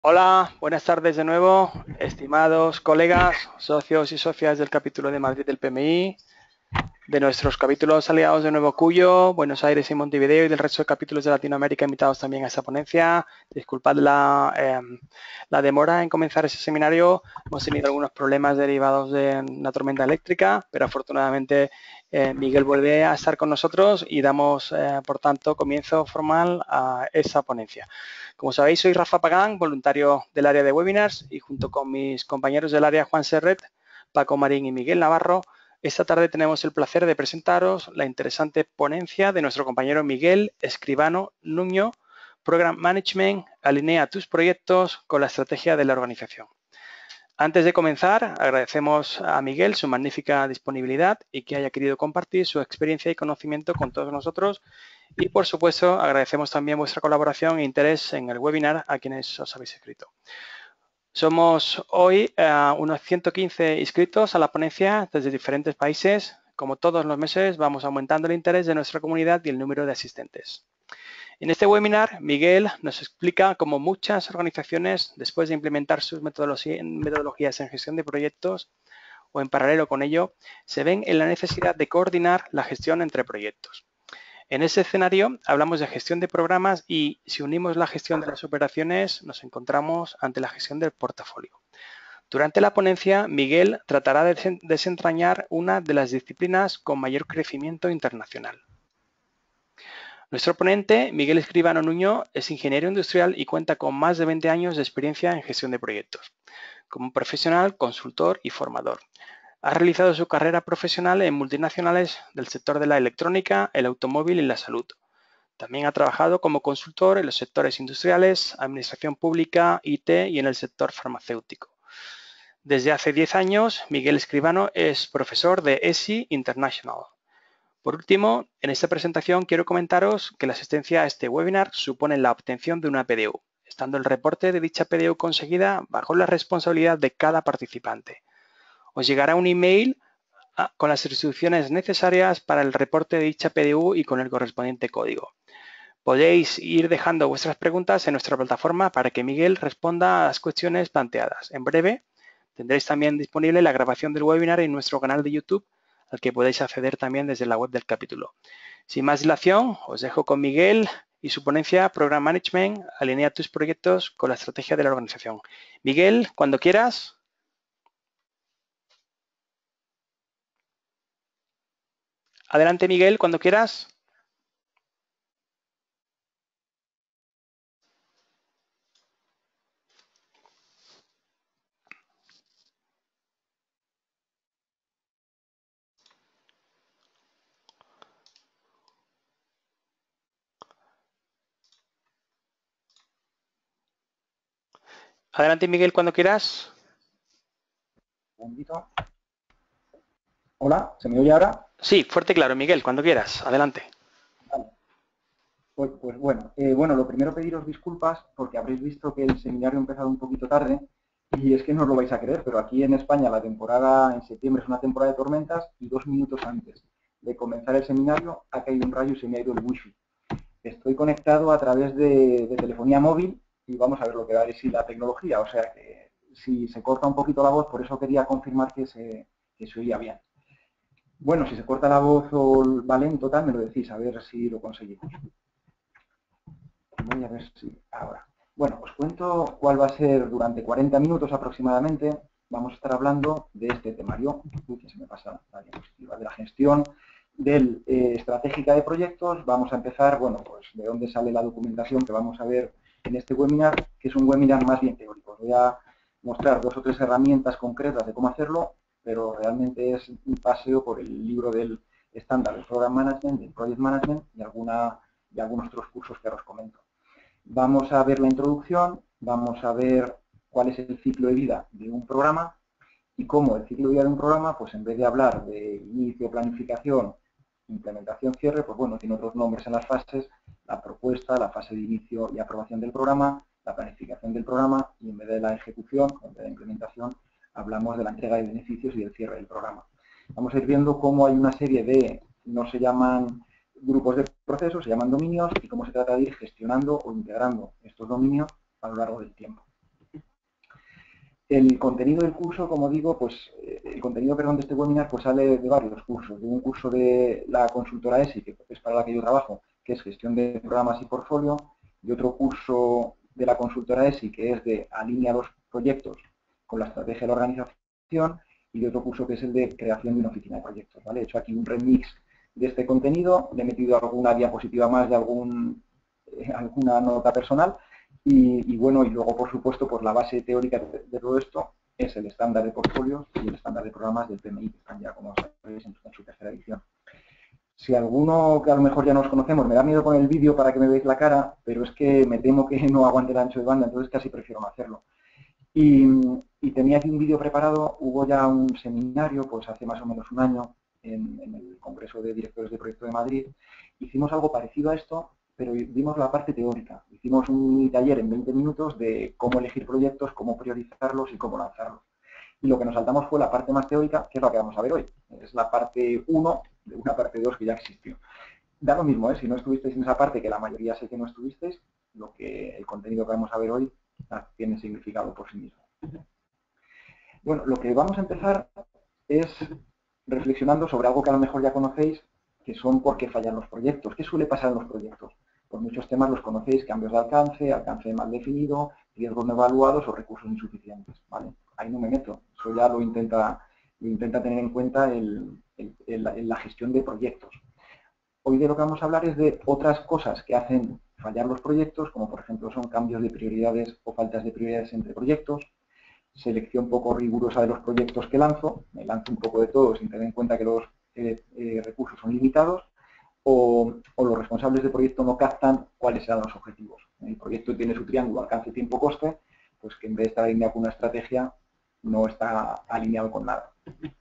Hola, buenas tardes de nuevo, estimados colegas, socios y socias del capítulo de Madrid del PMI, de nuestros capítulos aliados de Nuevo Cuyo, Buenos Aires y Montevideo y del resto de capítulos de Latinoamérica invitados también a esta ponencia. Disculpad la demora en comenzar ese seminario. Hemos tenido algunos problemas derivados de una tormenta eléctrica, pero afortunadamente Miguel vuelve a estar con nosotros y damos, por tanto, comienzo formal a esa ponencia. Como sabéis, soy Rafa Pagán, voluntario del área de webinars y junto con mis compañeros del área Juan Serret, Paco Marín y Miguel Navarro, esta tarde tenemos el placer de presentaros la interesante ponencia de nuestro compañero Miguel Escribano Nuño, Program Management, alinea tus proyectos con la estrategia de la organización. Antes de comenzar, agradecemos a Miguel su magnífica disponibilidad y que haya querido compartir su experiencia y conocimiento con todos nosotros. Y, por supuesto, agradecemos también vuestra colaboración e interés en el webinar a quienes os habéis inscrito. Somos hoy unos 115 inscritos a la ponencia desde diferentes países. Como todos los meses, vamos aumentando el interés de nuestra comunidad y el número de asistentes. En este webinar, Miguel nos explica cómo muchas organizaciones, después de implementar sus metodologías en gestión de proyectos o en paralelo con ello, se ven en la necesidad de coordinar la gestión entre proyectos. En ese escenario hablamos de gestión de programas y si unimos la gestión de las operaciones nos encontramos ante la gestión del portafolio. Durante la ponencia, Miguel tratará de desentrañar una de las disciplinas con mayor crecimiento internacional. Nuestro ponente, Miguel Escribano Nuño, es ingeniero industrial y cuenta con más de 20 años de experiencia en gestión de proyectos. Como profesional, consultor y formador. Ha realizado su carrera profesional en multinacionales del sector de la electrónica, el automóvil y la salud. También ha trabajado como consultor en los sectores industriales, administración pública, IT y en el sector farmacéutico. Desde hace 10 años, Miguel Escribano es profesor de ESI International. Por último, en esta presentación quiero comentaros que la asistencia a este webinar supone la obtención de una PDU, estando el reporte de dicha PDU conseguida bajo la responsabilidad de cada participante. Os llegará un email con las instrucciones necesarias para el reporte de dicha PDU y con el correspondiente código. Podéis ir dejando vuestras preguntas en nuestra plataforma para que Miguel responda a las cuestiones planteadas. En breve tendréis también disponible la grabación del webinar en nuestro canal de YouTube, al que podéis acceder también desde la web del capítulo. Sin más dilación, os dejo con Miguel y su ponencia Program Management, alinea tus proyectos con la estrategia de la organización. Miguel, cuando quieras. Adelante, Miguel, cuando quieras. Adelante, Miguel, cuando quieras. Un momentito. Hola, ¿se me oye ahora? Sí, fuerte y claro, Miguel, cuando quieras. Adelante. Vale. Pues bueno, lo primero pediros disculpas porque habréis visto que el seminario ha empezado un poquito tarde y es que no os lo vais a creer, pero aquí en España la temporada en septiembre es una temporada de tormentas y 2 minutos antes de comenzar el seminario ha caído un rayo y se me ha ido el wifi. Estoy conectado a través de telefonía móvil y vamos a ver lo que da de sí la tecnología, o sea que si se corta un poquito la voz, por eso quería confirmar que se oía bien. Bueno, si se corta la voz o va lento, tal, me lo decís, a ver si lo conseguimos. Voy a ver si ahora. Bueno, os cuento cuál va a ser durante 40 minutos aproximadamente. Vamos a estar hablando de este temario. Uy, que se me pasa la diapositiva. De la gestión estratégica de proyectos. Vamos a empezar, bueno, pues de dónde sale la documentación que vamos a ver en este webinar, que es un webinar más bien teórico. Os voy a mostrar 2 o 3 herramientas concretas de cómo hacerlo, pero realmente es un paseo por el libro del estándar del Program Management, del Project Management y algunos otros cursos que ahora os comento. Vamos a ver la introducción, vamos a ver cuál es el ciclo de vida de un programa y cómo el ciclo de vida de un programa, pues en vez de hablar de inicio, planificación, implementación, cierre, pues bueno, tiene otros nombres en las fases, la propuesta, la fase de inicio y aprobación del programa, la planificación del programa y en vez de la ejecución, en vez de la implementación, hablamos de la entrega de beneficios y del cierre del programa. Vamos a ir viendo cómo hay una serie de, no se llaman grupos de procesos, se llaman dominios y cómo se trata de ir gestionando o integrando estos dominios a lo largo del tiempo. El contenido del curso, como digo, pues el contenido, perdón, de este webinar pues sale de varios cursos. De un curso de la consultora ESI, que es para la que yo trabajo, que es gestión de programas y portfolio, y otro curso de la consultora ESI, que es de alinea los proyectos con la estrategia de la organización, y de otro curso que es el de creación de una oficina de proyectos. ¿Vale? He hecho aquí un remix de este contenido, le he metido alguna diapositiva más de alguna nota personal, y bueno, y luego, por supuesto, pues la base teórica de todo esto es el estándar de portfolios y el estándar de programas del PMI, que están ya, como sabéis, en su tercera edición. Si alguno que a lo mejor ya nos conocemos, me da miedo con el vídeo para que me veáis la cara, pero es que me temo que no aguante el ancho de banda, entonces casi prefiero no hacerlo. Y tenía aquí un vídeo preparado, hubo ya un seminario, pues hace más o menos un año, en el Congreso de Directores de Proyecto de Madrid. Hicimos algo parecido a esto, pero vimos la parte teórica. Hicimos un taller en 20 minutos de cómo elegir proyectos, cómo priorizarlos y cómo lanzarlos. Y lo que nos saltamos fue la parte más teórica, que es la que vamos a ver hoy. Es la parte 1 de una parte 2 que ya existió. Da lo mismo, si no estuvisteis en esa parte, que la mayoría sé que no estuvisteis, el contenido que vamos a ver hoy tiene significado por sí mismo. Bueno, lo que vamos a empezar es reflexionando sobre algo que a lo mejor ya conocéis, que son por qué fallan los proyectos. ¿Qué suele pasar en los proyectos? Por muchos temas los conocéis: cambios de alcance mal definido, riesgos no evaluados o recursos insuficientes. ¿Vale? Ahí no me meto, eso ya lo intenta tener en cuenta la gestión de proyectos. Hoy de lo que vamos a hablar es de otras cosas que hacen fallar los proyectos, como por ejemplo son cambios de prioridades o faltas de prioridades entre proyectos, selección poco rigurosa de los proyectos que lanzo, me lanzo un poco de todo sin tener en cuenta que los recursos son limitados, o los responsables del proyecto no captan cuáles serán los objetivos. El proyecto tiene su triángulo alcance, tiempo, coste, pues que en vez de estar alineado con una estrategia, no está alineado con nada.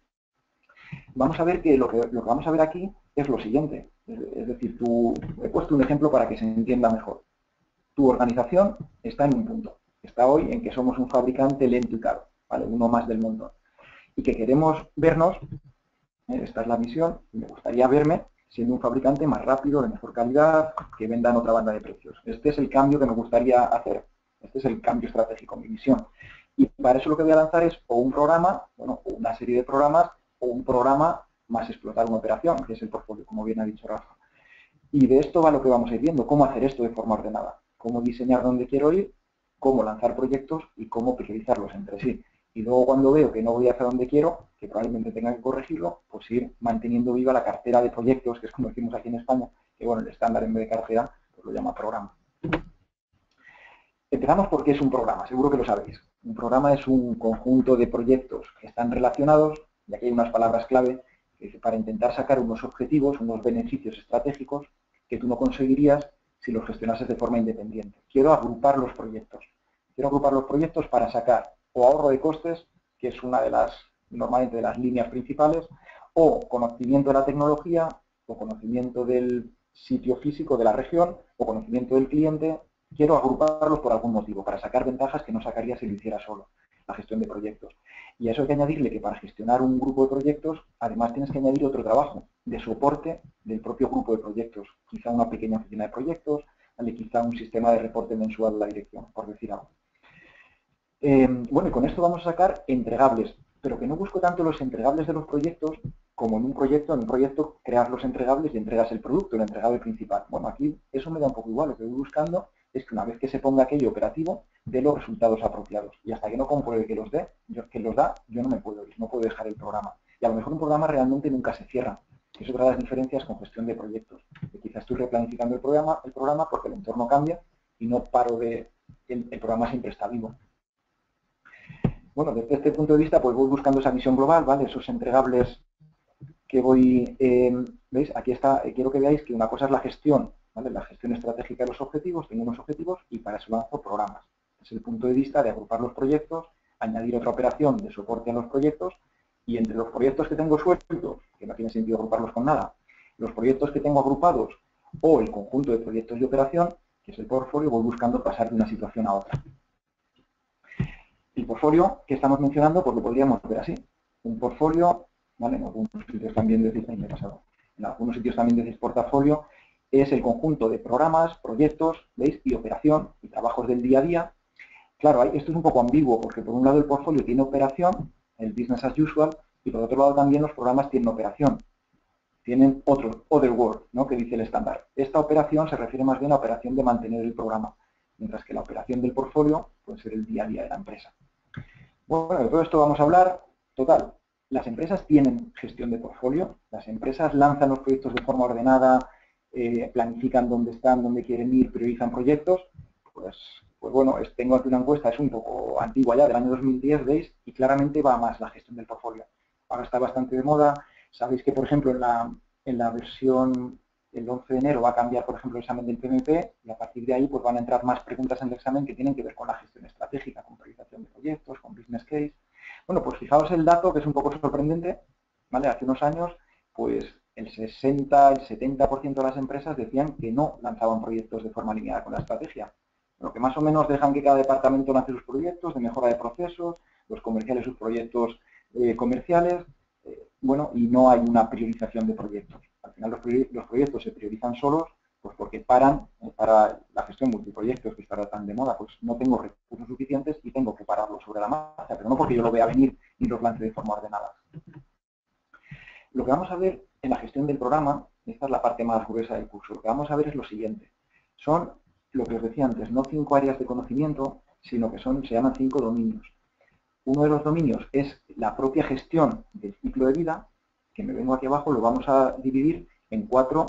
Vamos a ver que lo que vamos a ver aquí es lo siguiente. Es decir, he puesto un ejemplo para que se entienda mejor. Tu organización está en un punto. Está hoy en que somos un fabricante lento y caro, ¿vale? Uno más del mundo. Y que queremos vernos, esta es la misión, me gustaría verme siendo un fabricante más rápido, de mejor calidad, que venda en otra banda de precios. Este es el cambio que me gustaría hacer. Este es el cambio estratégico, mi misión. Y para eso lo que voy a lanzar es o un programa, bueno, o una serie de programas, o un programa más explotar una operación, que es el portfolio, como bien ha dicho Rafa. Y de esto va lo que vamos a ir viendo: cómo hacer esto de forma ordenada, cómo diseñar dónde quiero ir, cómo lanzar proyectos y cómo priorizarlos entre sí. Y luego, cuando veo que no voy hacia donde quiero, que probablemente tenga que corregirlo, pues ir manteniendo viva la cartera de proyectos, que es como decimos aquí en España, que bueno, el estándar en vez de cartera pues lo llama programa. Empezamos por qué es un programa, seguro que lo sabéis. Un programa es un conjunto de proyectos que están relacionados, y aquí hay unas palabras clave, para intentar sacar unos objetivos, unos beneficios estratégicos que tú no conseguirías si los gestionases de forma independiente. Quiero agrupar los proyectos. Quiero agrupar los proyectos para sacar o ahorro de costes, que es una de las, normalmente, de las líneas principales, o conocimiento de la tecnología, o conocimiento del sitio físico de la región, o conocimiento del cliente. Quiero agruparlos por algún motivo, para sacar ventajas que no sacaría si lo hiciera solo, la gestión de proyectos. Y a eso hay que añadirle que para gestionar un grupo de proyectos, además tienes que añadir otro trabajo de soporte del propio grupo de proyectos. Quizá una pequeña oficina de proyectos, quizá un sistema de reporte mensual de la dirección, por decir algo. Bueno, y con esto vamos a sacar entregables, pero que no busco tanto los entregables de los proyectos como en un proyecto creas los entregables y entregas el producto, el entregable principal. Bueno, aquí eso me da un poco igual. Lo que voy buscando es que una vez que se ponga aquello operativo, dé los resultados apropiados. Y hasta que no compruebe que los da, yo no me puedo ir, no puedo dejar el programa. Y a lo mejor un programa realmente nunca se cierra. Es otra de las diferencias con gestión de proyectos. Que quizás estoy replanificando el programa porque el entorno cambia y no paro de... El programa siempre está vivo. Bueno, desde este punto de vista, pues voy buscando esa visión global, ¿vale? Esos entregables que voy... ¿Veis? Aquí está, quiero que veáis que una cosa es la gestión, ¿vale? La gestión estratégica de los objetivos, tengo unos objetivos y para eso lanzo programas. Es el punto de vista de agrupar los proyectos, añadir otra operación de soporte a los proyectos, y entre los proyectos que tengo sueltos, que no tiene sentido agruparlos con nada, los proyectos que tengo agrupados o el conjunto de proyectos de operación, que es el portfolio, voy buscando pasar de una situación a otra. El portfolio que estamos mencionando, pues lo podríamos ver así. Un portfolio, ¿vale? En algunos sitios también decís portafolio, es el conjunto de programas, proyectos, ¿veis? Y operación y trabajos del día a día claro, esto es un poco ambiguo, porque por un lado el portfolio tiene operación, el business as usual, y por otro lado también los programas tienen operación. Tienen other work, ¿no?, que dice el estándar. Esta operación se refiere más bien a operación de mantener el programa, mientras que la operación del portfolio puede ser el día a día de la empresa. Bueno, de todo esto vamos a hablar. Total, las empresas tienen gestión de portfolio, las empresas lanzan los proyectos de forma ordenada, planifican dónde están, dónde quieren ir, priorizan proyectos. Pues bueno, tengo aquí una encuesta, es un poco antigua ya, del año 2010, ¿veis? Y claramente va más la gestión del portfolio. Ahora está bastante de moda. Sabéis que, por ejemplo, en la versión el 11 de enero va a cambiar, por ejemplo, el examen del PMP y a partir de ahí pues van a entrar más preguntas en el examen que tienen que ver con la gestión estratégica, con priorización de proyectos, con business case. Bueno, pues fijaos el dato que es un poco sorprendente, ¿vale? Hace unos años, pues el 60, el 70% de las empresas decían que no lanzaban proyectos de forma alineada con la estrategia. Bueno, que más o menos dejan que cada departamento lance sus proyectos de mejora de procesos, los comerciales sus proyectos comerciales, bueno, y no hay una priorización de proyectos. Al final los proyectos se priorizan solos, pues porque para la gestión multiproyectos, que está tan de moda, pues no tengo recursos suficientes y tengo que pararlos sobre la marcha, pero no porque yo lo vea venir y los lance de forma ordenada. Lo que vamos a ver en la gestión del programa, esta es la parte más gruesa del curso, lo que vamos a ver es lo siguiente. Son, lo que os decía antes, no 5 áreas de conocimiento, sino que se llaman 5 dominios. Uno de los dominios es la propia gestión del ciclo de vida, que me vengo aquí abajo, lo vamos a dividir en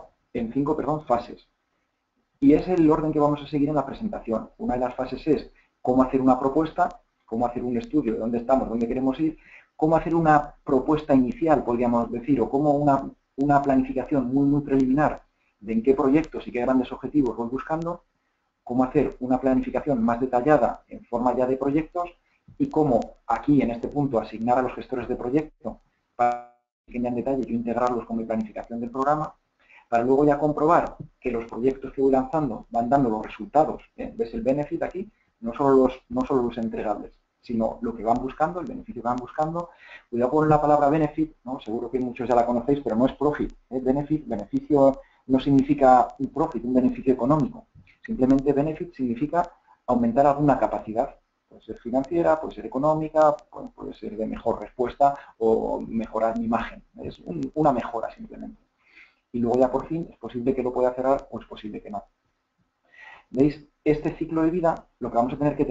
5 fases. Y es el orden que vamos a seguir en la presentación. Una de las fases es cómo hacer una propuesta, cómo hacer un estudio de dónde estamos, dónde queremos ir, cómo hacer una propuesta inicial, podríamos decir, o cómo una planificación muy preliminar de en qué proyectos y qué grandes objetivos voy buscando, cómo hacer una planificación más detallada en forma ya de proyectos y cómo aquí, en este punto, asignar a los gestores de proyecto para que en detalle yo integrarlos con mi planificación del programa, para luego ya comprobar que los proyectos que voy lanzando van dando los resultados. ¿Ves el benefit aquí? No solo los entregables, sino lo que van buscando, el beneficio que van buscando. Cuidado con la palabra benefit, ¿no? Seguro que muchos ya la conocéis, pero no es profit. Beneficio no significa un profit, un beneficio económico. Simplemente benefit significa aumentar alguna capacidad. Puede ser financiera, puede ser económica, puede ser de mejor respuesta o mejorar mi imagen. Es una mejora simplemente. Y luego ya por fin es posible que lo pueda cerrar o es posible que no. ¿Veis? Este ciclo de vida, lo que vamos a tener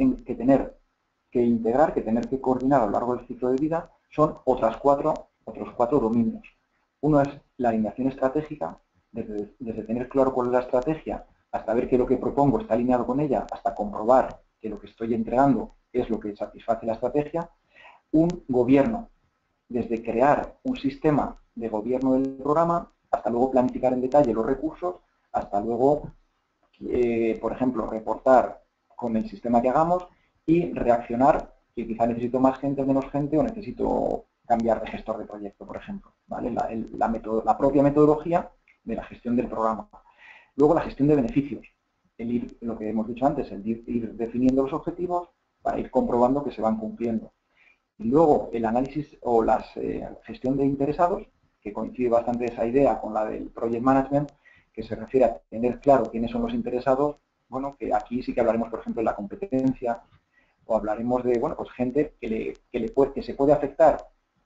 que integrar, que tener que coordinar a lo largo del ciclo de vida, son otros cuatro dominios. Uno es la alineación estratégica, desde tener claro cuál es la estrategia, hasta ver que lo que propongo está alineado con ella, hasta comprobar que lo que estoy entregando es lo que satisface la estrategia. Un gobierno, desde crear un sistema de gobierno del programa, hasta luego planificar en detalle los recursos, hasta luego, por ejemplo, reportar con el sistema que hagamos y reaccionar, que quizá necesito más gente o menos gente, o necesito cambiar de gestor de proyecto, por ejemplo, ¿vale? La propia metodología de la gestión del programa. Luego la gestión de beneficios, lo que hemos dicho antes, el ir definiendo los objetivos para ir comprobando que se van cumpliendo. Y luego el análisis o la gestión de interesados, que coincide bastante esa idea con la del project management, que se refiere a tener claro quiénes son los interesados. Bueno, que aquí sí que hablaremos, por ejemplo, de la competencia, o hablaremos de, bueno, pues gente que se puede afectar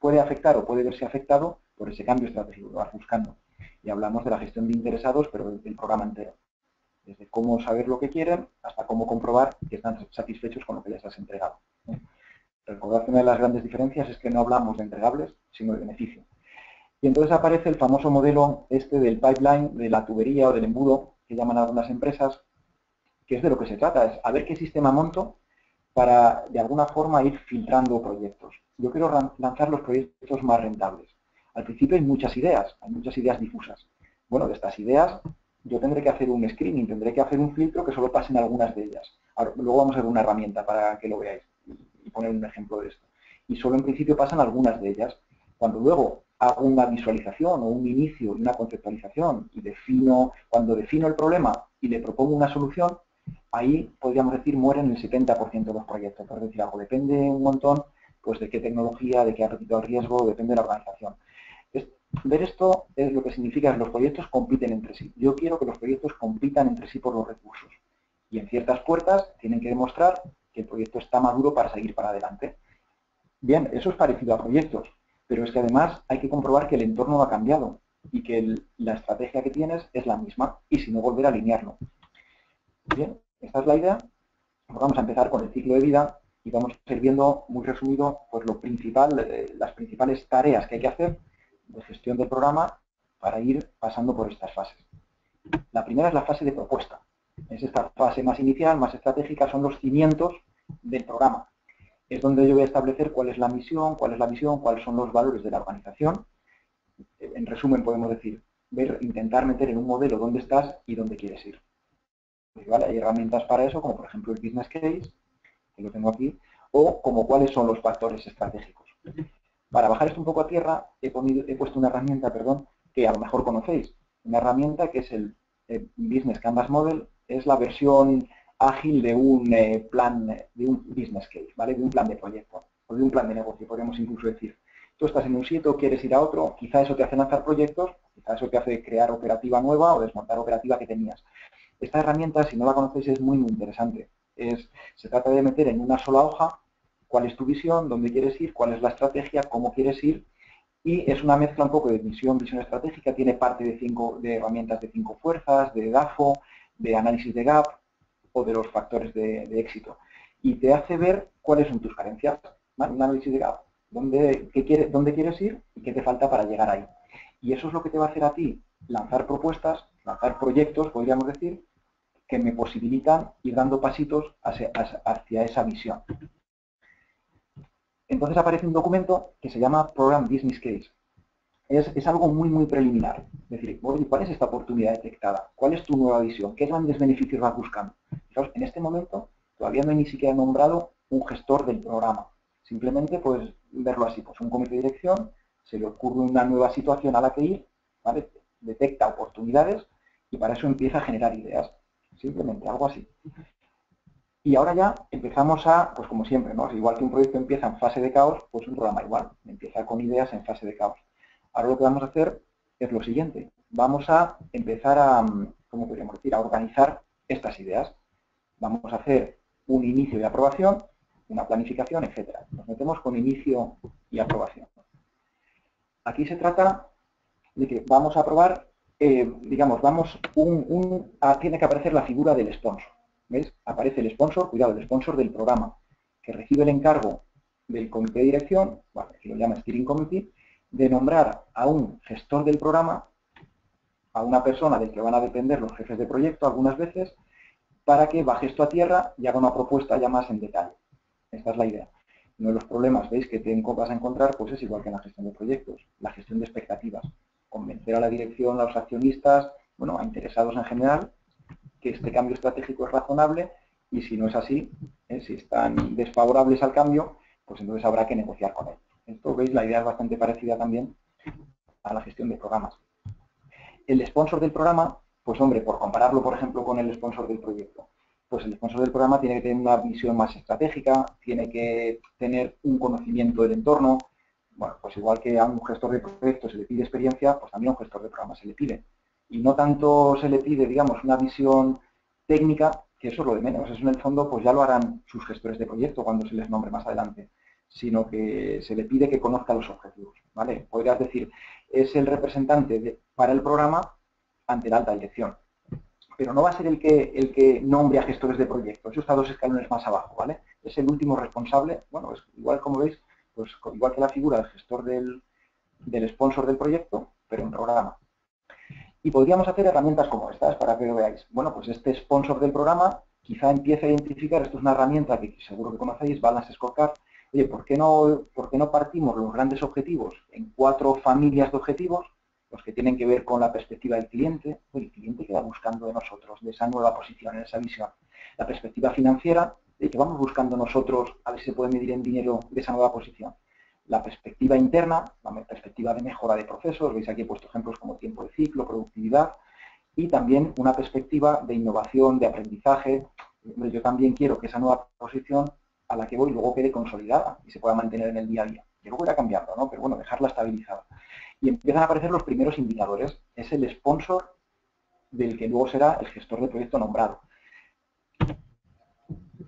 o puede verse afectado por ese cambio estratégico que vas buscando. Y hablamos de la gestión de interesados, pero del programa entero. Desde cómo saber lo que quieren hasta cómo comprobar que están satisfechos con lo que les has entregado. Recordad que una de las grandes diferencias es que no hablamos de entregables, sino de beneficio. Y entonces aparece el famoso modelo este del pipeline, de la tubería o del embudo, que llaman algunas empresas, que es de lo que se trata, es a ver qué sistema monto para, de alguna forma, ir filtrando proyectos. Yo quiero lanzar los proyectos más rentables. Al principio hay muchas ideas difusas. Bueno, de estas ideas yo tendré que hacer un screening, tendré que hacer un filtro que solo pasen algunas de ellas. Ahora, luego vamos a ver una herramienta para que lo veáis y poner un ejemplo de esto. Y solo en principio pasan algunas de ellas. Cuando luego hago una visualización o un inicio y una conceptualización y cuando defino el problema y le propongo una solución, ahí podríamos decir mueren el 70% de los proyectos. Por decir algo, depende un montón pues de qué tecnología, de qué apetito al riesgo, depende de la organización. Ver esto es lo que significa que los proyectos compiten entre sí. Yo quiero que los proyectos compitan entre sí por los recursos. Y en ciertas puertas tienen que demostrar que el proyecto está maduro para seguir para adelante. Bien, eso es parecido a proyectos, pero es que además hay que comprobar que el entorno ha cambiado y que la estrategia que tienes es la misma, y si no, volver a alinearlo. Bien, esta es la idea. Vamos a empezar con el ciclo de vida y vamos a ir viendo, muy resumido, pues lo principal, las principales tareas que hay que hacer de gestión del programa para ir pasando por estas fases. La primera es la fase de propuesta. Es esta fase más inicial, más estratégica, son los cimientos del programa. Es donde yo voy a establecer cuál es la misión, cuál es la visión, cuáles son los valores de la organización. En resumen, podemos decir, intentar meter en un modelo dónde estás y dónde quieres ir. ¿Vale? Hay herramientas para eso, como por ejemplo el Business Case, que lo tengo aquí, o como cuáles son los factores estratégicos. Para bajar esto un poco a tierra, he puesto una herramienta, que a lo mejor conocéis. Una herramienta que es el Business Canvas Model, es la versión ágil de un plan, de un business case, ¿vale? De un plan de proyecto, o de un plan de negocio, podríamos incluso decir. Tú estás en un sitio, quieres ir a otro, quizá eso te hace lanzar proyectos, quizá eso te hace crear operativa nueva o desmontar operativa que tenías. Esta herramienta, si no la conocéis, es muy, muy interesante. Se trata de meter en una sola hoja cuál es tu visión, dónde quieres ir, cuál es la estrategia, cómo quieres ir, y es una mezcla un poco de visión estratégica, tiene parte de herramientas de 5 fuerzas, de DAFO, de análisis de gap o de los factores de éxito. Y te hace ver cuáles son tus carencias, ¿vale? Un análisis de gap, dónde quieres ir y qué te falta para llegar ahí. Y eso es lo que te va a hacer a ti lanzar propuestas, lanzar proyectos, podríamos decir, que me posibilitan ir dando pasitos hacia esa visión. Entonces aparece un documento que se llama Program Business Case. Es algo muy, muy preliminar. Es decir, ¿cuál es esta oportunidad detectada? ¿Cuál es tu nueva visión? ¿Qué grandes beneficios vas buscando? Fijaos, en este momento todavía no hay ni siquiera nombrado un gestor del programa. Simplemente puedes verlo así, pues un comité de dirección, se le ocurre una nueva situación a la que ir, ¿vale? Detecta oportunidades y para eso empieza a generar ideas. Simplemente algo así. Y ahora ya empezamos pues como siempre, ¿no? Igual que un proyecto empieza en fase de caos, pues un programa igual, empieza con ideas en fase de caos. Ahora lo que vamos a hacer es lo siguiente. Vamos a empezar ¿cómo podríamos decir?, a organizar estas ideas. Vamos a hacer un inicio de aprobación, una planificación, etcétera. Nos metemos con inicio y aprobación. Aquí se trata de que vamos a aprobar, digamos, tiene que aparecer la figura del sponsor. ¿Ves? Aparece el sponsor, cuidado, el sponsor del programa, que recibe el encargo del comité de dirección, bueno, que lo llama Steering Committee, de nombrar a un gestor del programa, a una persona del que van a depender los jefes de proyecto algunas veces, para que baje esto a tierra y haga una propuesta ya más en detalle. Esta es la idea. Uno de los problemas, veis, que vas a encontrar, pues es igual que en la gestión de proyectos, la gestión de expectativas. Convencer a la dirección, a los accionistas, bueno, a interesados en general, que este cambio estratégico es razonable y si no es así, si están desfavorables al cambio, pues entonces habrá que negociar con él. Esto, veis, la idea es bastante parecida también a la gestión de programas. El sponsor del programa, pues hombre, por compararlo, por ejemplo, con el sponsor del proyecto, pues el sponsor del programa tiene que tener una visión más estratégica, tiene que tener un conocimiento del entorno. Bueno, pues igual que a un gestor de proyecto se le pide experiencia, pues también a un gestor de programa se le pide. Y no tanto se le pide, digamos, una visión técnica, que eso es lo de menos. Eso en el fondo pues ya lo harán sus gestores de proyecto cuando se les nombre más adelante, sino que se le pide que conozca los objetivos, ¿vale? Podrías decir, es el representante para el programa ante la alta dirección. Pero no va a ser el que nombre a gestores de proyecto. Eso está 2 escalones más abajo, ¿vale? Es el último responsable. Bueno, es igual, como veis, pues igual que la figura del gestor del sponsor del proyecto, pero en programa. Y podríamos hacer herramientas como estas para que lo veáis. Bueno, pues este sponsor del programa quizá empiece a identificar, esto es una herramienta que seguro que conocéis, Balance Scorecard. Oye, ¿por qué no partimos los grandes objetivos en 4 familias de objetivos? Los que tienen que ver con la perspectiva del cliente, el cliente que va buscando de nosotros, de esa nueva posición, en esa visión. La perspectiva financiera, de que vamos buscando nosotros a ver si se puede medir en dinero de esa nueva posición. La perspectiva interna, la perspectiva de mejora de procesos, veis aquí he puesto ejemplos como tiempo de ciclo, productividad, y también una perspectiva de innovación, de aprendizaje. Yo también quiero que esa nueva posición a la que voy luego quede consolidada y se pueda mantener en el día a día. Y luego irá cambiando, ¿no? Pero bueno, dejarla estabilizada. Y empiezan a aparecer los primeros indicadores. Es el sponsor del que luego será el gestor de proyecto nombrado.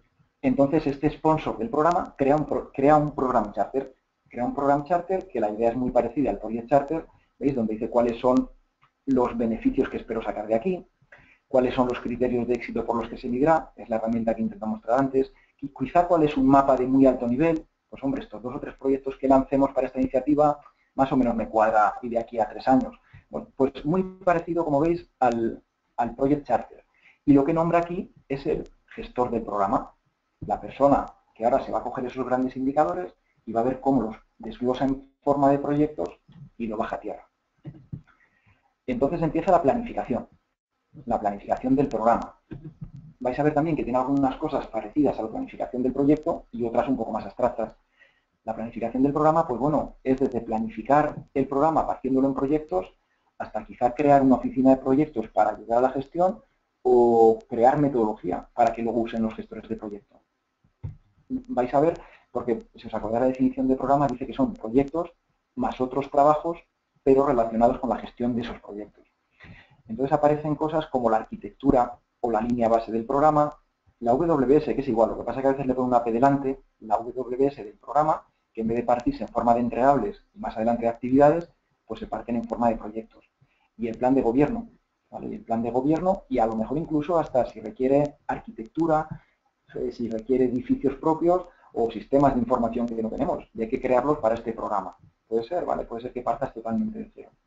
Entonces, este sponsor del programa crea un program charter. Crea un program charter que la idea es muy parecida al project charter, ¿veis? Donde dice cuáles son los beneficios que espero sacar de aquí, cuáles son los criterios de éxito por los que se migra, es la herramienta que intentamos mostrar antes, y quizá cuál es un mapa de muy alto nivel. Pues hombre, estos 2 o 3 proyectos que lancemos para esta iniciativa más o menos me cuadra y de aquí a 3 años. Bueno, pues muy parecido, como veis, al project charter. Y lo que nombra aquí es el gestor del programa, la persona que ahora se va a coger esos grandes indicadores y va a ver cómo los desglosa en forma de proyectos y lo baja a tierra. Entonces empieza la planificación del programa. Vais a ver también que tiene algunas cosas parecidas a la planificación del proyecto y otras un poco más abstractas. La planificación del programa, pues bueno, es desde planificar el programa partiéndolo en proyectos hasta quizá crear una oficina de proyectos para ayudar a la gestión o crear metodología para que luego usen los gestores de proyecto. Vais a ver, porque si os acordáis la definición de programa, dice que son proyectos más otros trabajos, pero relacionados con la gestión de esos proyectos. Entonces aparecen cosas como la arquitectura o la línea base del programa, la WBS, que es igual, lo que pasa es que a veces le pone una P delante, la WBS del programa, que en vez de partirse en forma de entregables y más adelante de actividades, pues se parten en forma de proyectos. Y el plan de gobierno, ¿vale? El plan de gobierno y a lo mejor incluso hasta si requiere arquitectura, si requiere edificios propios o sistemas de información que no tenemos y hay que crearlos para este programa. Puede ser, ¿vale? Puede ser que partas totalmente de cero.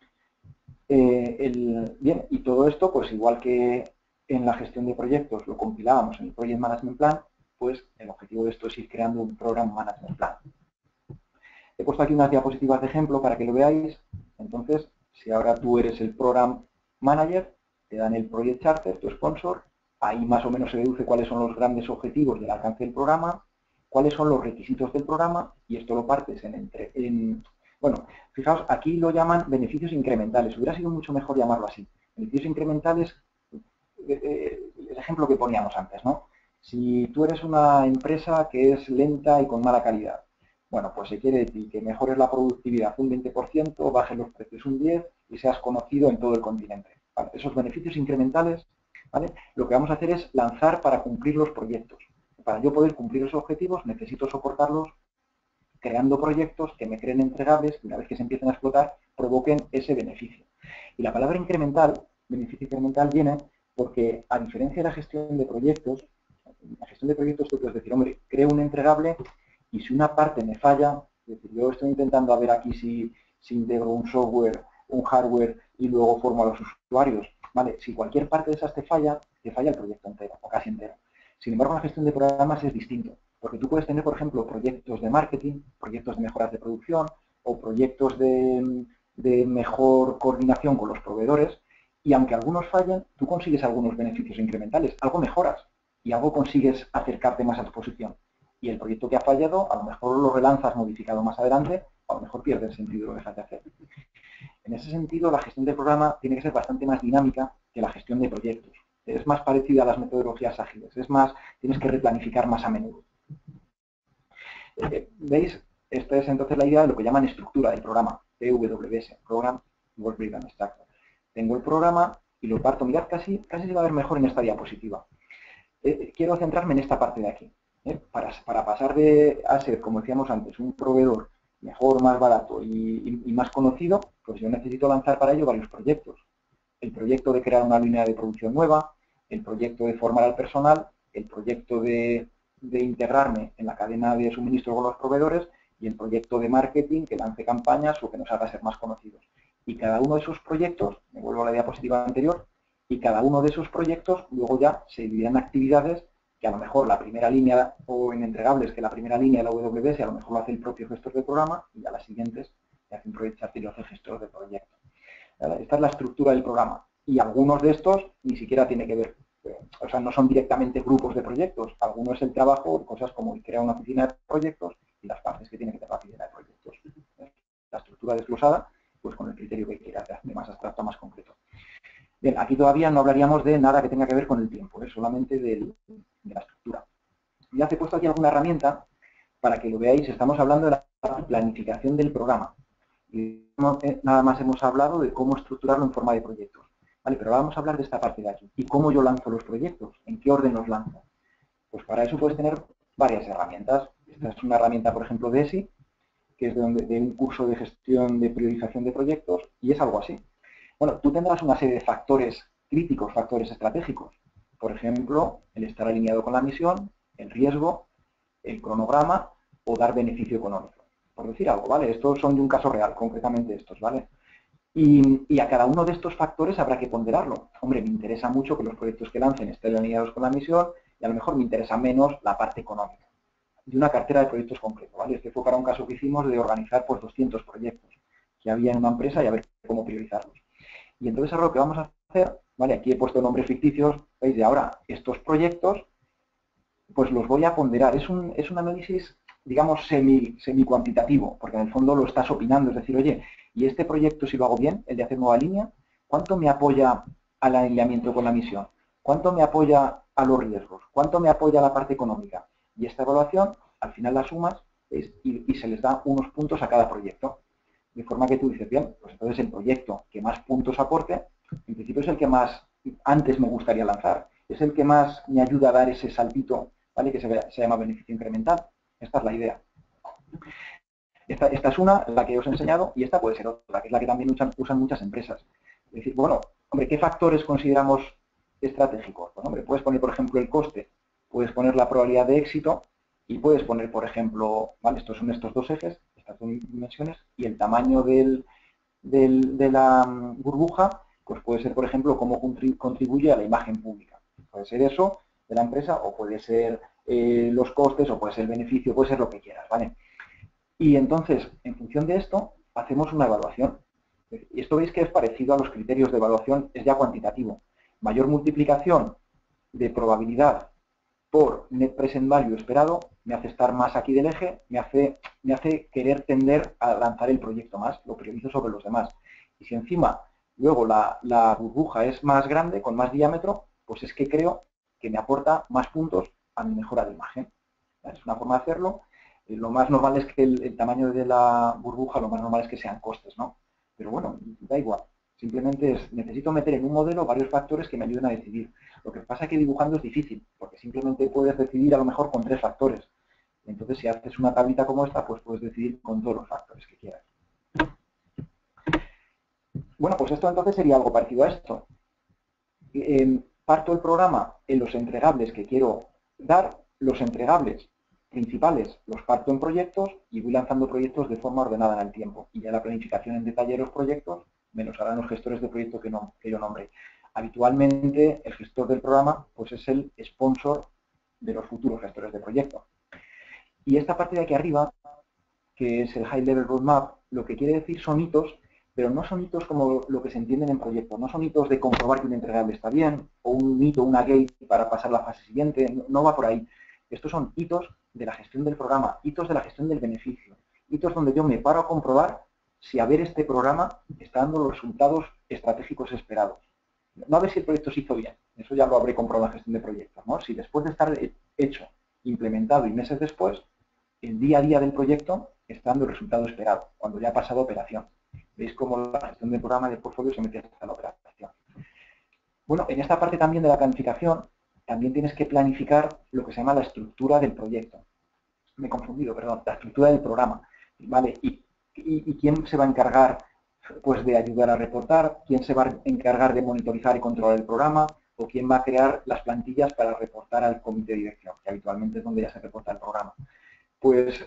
Bien, y todo esto, pues igual que en la gestión de proyectos lo compilábamos en el Project Management Plan, pues el objetivo de esto es ir creando un Program Management Plan. He puesto aquí unas diapositivas de ejemplo para que lo veáis. Entonces, si ahora tú eres el Program Manager, te dan el Project Charter, tu sponsor, ahí más o menos se deduce cuáles son los grandes objetivos del alcance del programa, cuáles son los requisitos del programa, y esto lo partes bueno, fijaos, aquí lo llaman beneficios incrementales. Hubiera sido mucho mejor llamarlo así. Beneficios incrementales, el ejemplo que poníamos antes, ¿no? Si tú eres una empresa que es lenta y con mala calidad, bueno, pues se quiere decir que mejores la productividad un 20%, bajes los precios un 10% y seas conocido en todo el continente. ¿Vale? Esos beneficios incrementales, ¿vale? Lo que vamos a hacer es lanzar para cumplir los proyectos. Para yo poder cumplir esos objetivos necesito soportarlos creando proyectos que me creen entregables y una vez que se empiecen a explotar provoquen ese beneficio. Y la palabra incremental, beneficio incremental, viene porque a diferencia de la gestión de proyectos, tú puedes decir, hombre, creo un entregable y si una parte me falla, es decir, yo estoy intentando a ver aquí si integro un software, un hardware y luego formo a los usuarios, ¿vale? Si cualquier parte de esas te falla el proyecto entero o casi entero. Sin embargo, la gestión de programas es distinto. Porque tú puedes tener, por ejemplo, proyectos de marketing, proyectos de mejoras de producción o proyectos de mejor coordinación con los proveedores y aunque algunos fallen, tú consigues algunos beneficios incrementales, algo mejoras y algo consigues acercarte más a tu posición. Y el proyecto que ha fallado, a lo mejor lo relanzas modificado más adelante o a lo mejor pierde el sentido y lo dejas de hacer. En ese sentido, la gestión del programa tiene que ser bastante más dinámica que la gestión de proyectos. Es más parecida a las metodologías ágiles, es más, tienes que replanificar más a menudo. ¿Veis? Esta es entonces la idea de lo que llaman estructura del programa, PWS, Program Work Breakdown Structure. Tengo el programa y lo parto. Mirad, casi se va a ver mejor en esta diapositiva. Quiero centrarme en esta parte de aquí. Para pasar a ser, como decíamos antes, un proveedor mejor, más barato y más conocido, pues yo necesito lanzar para ello varios proyectos. El proyecto de crear una línea de producción nueva, el proyecto de formar al personal, el proyecto de integrarme en la cadena de suministro con los proveedores y el proyecto de marketing que lance campañas o que nos haga ser más conocidos. Y cada uno de esos proyectos, me vuelvo a la diapositiva anterior, y cada uno de esos proyectos luego ya se dividirán en actividades que a lo mejor la primera línea, o en entregables, que la primera línea de la WBS a lo mejor lo hace el propio gestor del programa y ya las siguientes le hace un project charter y lo hace el gestor del proyecto. Esta es la estructura del programa y algunos de estos ni siquiera tiene que ver, o sea, no son directamente grupos de proyectos, alguno es el trabajo, cosas como crear una oficina de proyectos y las partes que tiene que tener la oficina de proyectos. La estructura desglosada, pues con el criterio que quieras, de más abstracto a más concreto. Bien, aquí todavía no hablaríamos de nada que tenga que ver con el tiempo, solamente de la estructura. Ya te he puesto aquí alguna herramienta para que lo veáis, estamos hablando de la planificación del programa. Y nada más hemos hablado de cómo estructurarlo en forma de proyectos. Vale, pero ahora vamos a hablar de esta parte de aquí. ¿Y cómo yo lanzo los proyectos? ¿En qué orden los lanzo? Pues para eso puedes tener varias herramientas. Esta es una herramienta, por ejemplo, de ESI, que es de un curso de gestión de priorización de proyectos, y es algo así. Bueno, tú tendrás una serie de factores críticos, factores estratégicos. Por ejemplo, el estar alineado con la misión, el riesgo, el cronograma o dar beneficio económico. Por decir algo, ¿vale? Estos son de un caso real, concretamente estos, ¿vale? Y a cada uno de estos factores habrá que ponderarlo. Hombre, me interesa mucho que los proyectos que lancen estén alineados con la misión y a lo mejor me interesa menos la parte económica de una cartera de proyectos concreto, ¿vale? Este fue para un caso que hicimos de organizar pues 200 proyectos que había en una empresa y a ver cómo priorizarlos. Y entonces ahora lo que vamos a hacer, ¿vale? Aquí he puesto nombres ficticios, veis, de ahora estos proyectos, pues los voy a ponderar. Es un análisis, digamos, semi-cuantitativo, porque en el fondo lo estás opinando, es decir, oye, y este proyecto si lo hago bien, el de hacer nueva línea, ¿cuánto me apoya al alineamiento con la misión? ¿Cuánto me apoya a los riesgos? ¿Cuánto me apoya a la parte económica? Y esta evaluación, al final la sumas y se les da unos puntos a cada proyecto. De forma que tú dices, bien, pues entonces el proyecto que más puntos aporte, en principio es el que más antes me gustaría lanzar. Es el que más me ayuda a dar ese saltito, ¿vale? Que se llama beneficio incremental. Esta es la idea. Esta es una, la que os he enseñado, y esta puede ser otra, que es la que también usan muchas empresas. Es decir, bueno, hombre, ¿qué factores consideramos estratégicos? Pues, hombre, puedes poner, por ejemplo, el coste, puedes poner la probabilidad de éxito y puedes poner, por ejemplo, ¿vale? Estos son estos dos ejes, estas dos dimensiones, y el tamaño de la burbuja, pues puede ser, por ejemplo, cómo contribuye a la imagen pública. Puede ser eso de la empresa, o puede ser los costes, o puede ser el beneficio, puede ser lo que quieras, ¿vale? Y entonces, en función de esto, hacemos una evaluación. Y esto veis que es parecido a los criterios de evaluación, es ya cuantitativo. Mayor multiplicación de probabilidad por net present value esperado me hace estar más aquí del eje, me hace querer tender a lanzar el proyecto más, lo priorizo sobre los demás. Y si encima luego la burbuja es más grande, con más diámetro, pues es que creo que me aporta más puntos a mi mejora de imagen. Es una forma de hacerlo. Lo más normal es que el tamaño de la burbuja, lo más normal es que sean costes, ¿no? Pero bueno, da igual. Simplemente necesito meter en un modelo varios factores que me ayuden a decidir. Lo que pasa es que dibujando es difícil, porque simplemente puedes decidir a lo mejor con 3 factores. Entonces, si haces una tablita como esta, pues puedes decidir con todos los factores que quieras. Bueno, pues esto entonces sería algo parecido a esto. Parto el programa en los entregables que quiero dar, los entregables principales los parto en proyectos y voy lanzando proyectos de forma ordenada en el tiempo. Y ya la planificación en detalle de los proyectos me los harán los gestores de proyecto que yo nombre. Habitualmente el gestor del programa pues es el sponsor de los futuros gestores de proyecto. Y esta parte de aquí arriba, que es el High Level Roadmap, lo que quiere decir son hitos, pero no son hitos como lo que se entienden en proyectos. No son hitos de comprobar que un entregable está bien, o un hito, una gate para pasar a la fase siguiente. No va por ahí. Estos son hitos de la gestión del programa, hitos de la gestión del beneficio, hitos donde yo me paro a comprobar si a ver este programa está dando los resultados estratégicos esperados. No a ver si el proyecto se hizo bien, eso ya lo habré comprobado en la gestión de proyectos, ¿no? Si después de estar hecho, implementado y meses después, el día a día del proyecto está dando el resultado esperado, cuando ya ha pasado operación. Veis cómo la gestión del programa de portfolio se mete hasta la operación. Bueno, en esta parte también de la planificación, también tienes que planificar lo que se llama la estructura del proyecto. Me he confundido, perdón, la estructura del programa, ¿vale? ¿Y quién se va a encargar pues, de ayudar a reportar? ¿Quién se va a encargar de monitorizar y controlar el programa? ¿O quién va a crear las plantillas para reportar al comité de dirección, que habitualmente es donde ya se reporta el programa? Pues